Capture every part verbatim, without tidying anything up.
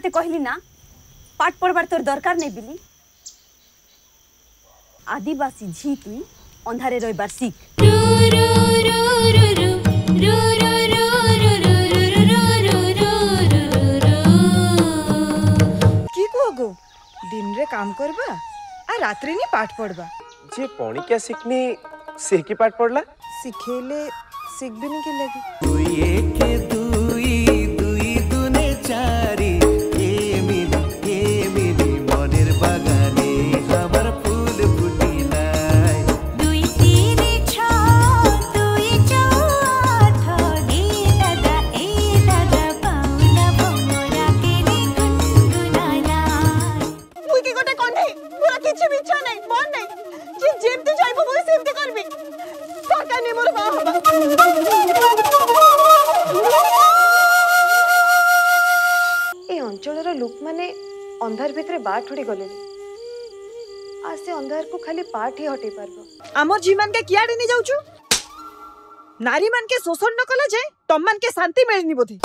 तते कहली ना पाठ पढ़बार तोर दरकार नहीं बिली। आदिवासी झी तुई अंधारे रहिबार सीख। की गो दिन रे काम करबा आ रात्रि नी पाठ पढ़बा। जे पौणी क्या सीखनी से की पाठ पढ़ला सिखेले सीख भी नहीं के लगी। दुई एक दुई दुई दुने चारी ए मिली ए मिली मनेर बागाने हमर फूल फुटिलाई। दुई तीन छ दुई चौठ ए दादा ए दादा पाउला भमरा केली गुनगुनाला। मुई के गोटे कोने पूरा किछि भी इच्छा नहीं मन नहीं जे जेमते जाइबो मुई सेमते करबी। सरकार ने मोर बा हबा। ए अंचलर लोक माने अंधार भितरे बाट उड़ी गले आ से अंधार को खाली पाठ ही हटे पारबो। हमर जीवन के कियाडे नि जाउछु नारी मान के शोषण न कला जे तम मान के शांति मिलनी बोधे।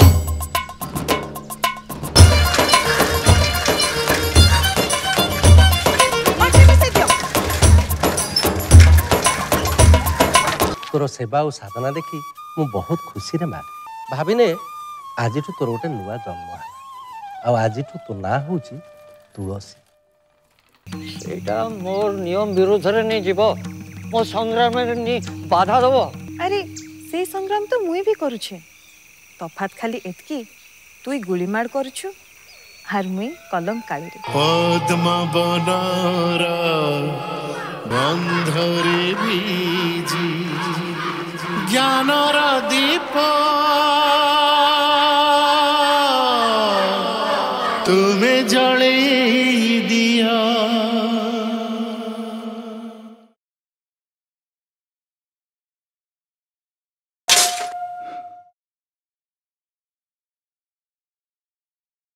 तोर सेवा और साधना देखी मु बहुत खुशी रे माँ भाविने आज तोर गोटे नुआ जन्म है आज तो ना हूँ तुलसी। एटा मोर नियम विरोध रे नहीं जीव मो संग्राम रे बाधा दब। अरे से संग्राम तो मुई भी करूछे तफात खाली एतकी तुई गुलीमार करूछु हार मुई कलम काली रे। पद्म बनारा बंधरे बीजी ज्ञानर दीप